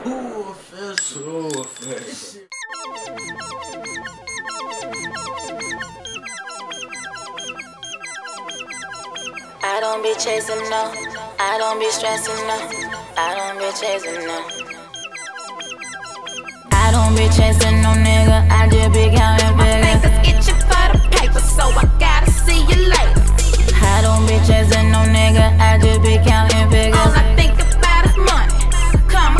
Ooh, official. Ooh, official. I don't be chasing no, I don't be stressing no, I don't be chasing no. I don't be chasing no nigga, I just be counting figures. My fingers itching for the paper, so I gotta see you later. I don't be chasing no nigga, I just be counting figures. All I think about is money, come.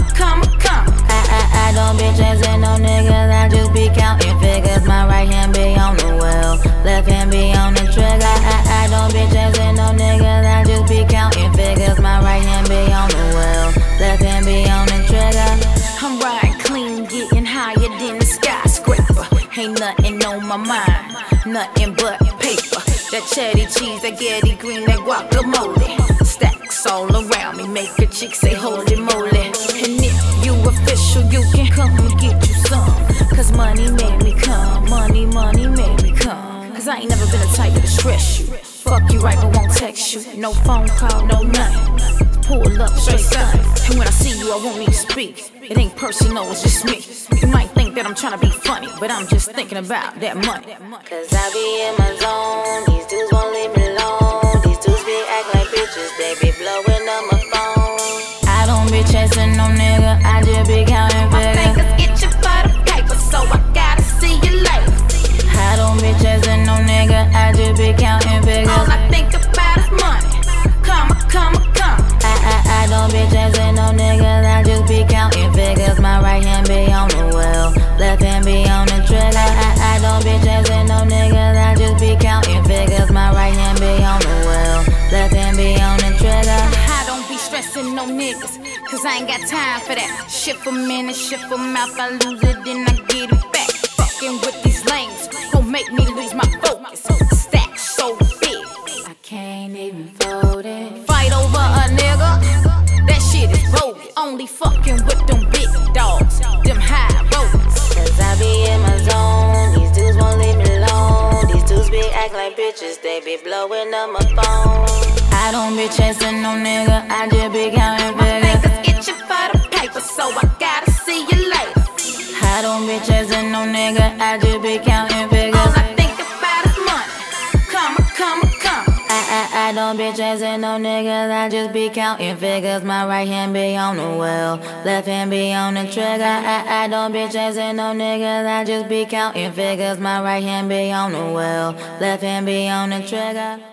I don't be chasing no niggas, I just be counting figures. My right hand be on the wheel, left hand be on the trigger. I don't be chasing no niggas, I just be counting figures. My right hand be on the wheel, left hand be on the trigger. I'm riding clean, getting higher than the skyscraper. Ain't nothing on my mind, nothing but paper. That cheddar cheese, that Getty green, that guacamole. Stacks all around me, make a chick say holy moly. And if you official, you can come and get you some. Cause money made me come, money made me come. Cause I ain't never been the type to stress you. Fuck you right but won't text you. No phone call, no nothing. Pull up straight sun. And when I see you I won't even speak. It ain't personal, it's just me. You might think that I'm trying to be funny, but I'm just thinking about that money. Cause I be in my zone, these dudes won't leave me alone. These dudes be act like bitches, they be blowing up my phone. I don't be chasing no nigga, I just be counting figures. My fingers itching for the paper, so I gotta see you later. I don't be chasing no nigga, I just be counting figures. All I think about is money, come. I don't be chasing no niggas, I just be counting figures. My right hand be on the wheel, left hand be on the trigger. I don't be chasing no niggas, I just be counting figures. My right hand be on the wheel, left hand be on the trigger. I don't be stressing no niggas, cause I ain't got time for that. Shit for minute, shit for mouth, I lose it, then I get it back. Fucking with these lanes, gon' make me lose my focus. Stack so big, I can't even fold it. Fight over a nigga, that shit is bogus. Only fucking with them big dogs, them high rollers. Cause I be in my zone, these dudes won't leave me alone. These dudes be act like bitches, they be blowing up my phone. I don't be chasing no nigga, I just be counting figures. My fingers itching for the paper, so I gotta see you later. I don't be chasing no nigga, I just be counting figures. All I think about is money, come. I don't be chasing no niggas, I just be counting figures. My right hand be on the wheel, left hand be on the trigger. I don't be chasing no niggas, I just be counting figures. My right hand be on the wheel, left hand be on the trigger.